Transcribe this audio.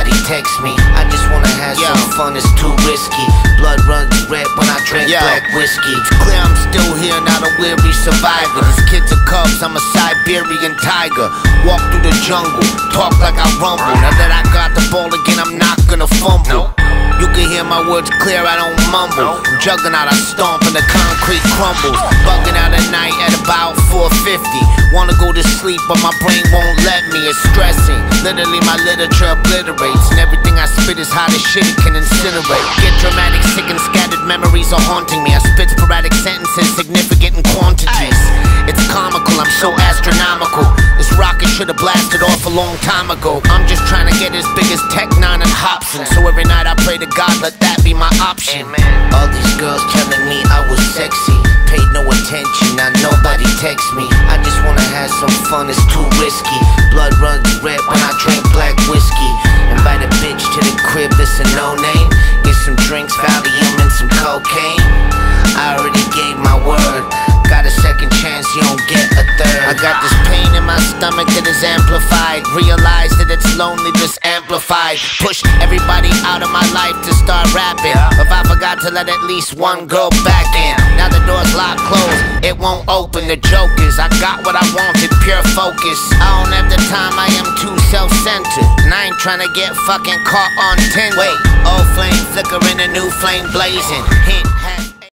nobody text me. I just wanna have some fun, it's too risky. Blood runs red when I drink black whiskey. It's clear I'm still here, not a weary survivor. These kids are cubs, I'm a Siberian tiger. Walk through the jungle, talk like I rumble. Now that I got the ball again, I'm not gonna fumble. You can hear my words clear, I don't mumble. I'm juggling out, I stomp and the concrete crumbles. Bugging out at night at about 4:50. Wanna go to sleep, but my brain won't let me. It's stressing, literally my literature obliterates. And everything I spit is hot as shit, it can incinerate. Get dramatic, sick and scattered memories are haunting me. I spit sporadic sentences, significant in quantities. It's comical, I'm so astronomical. This rocket should've blasted off a long time ago. I'm just trying to get as big as Tech 9 and Hobson. So every night I pray to God, let that be my option. All these girls telling me I was sexy, paid no attention, now nobody texts me. I just wanna have some fun, it's too risky. Blood runs red when I drink black whiskey. Invite a bitch to the crib, that's a no-name. Get some drinks, Valium and some cocaine. I already gave my word, got a second chance, you don't get a third. I got this pain in my stomach that is amplified. Realize that it's lonely, just amplified. Push everybody out of my life to start rapping. If I forgot to let at least one girl back in, now the door's locked closed, it won't open. The joke is I got what I wanted, pure focus. I don't have the time, I am too self-centered. And I ain't trying to get fucking caught on Tinder. Wait, old flame flickering, a new flame blazing. Hint,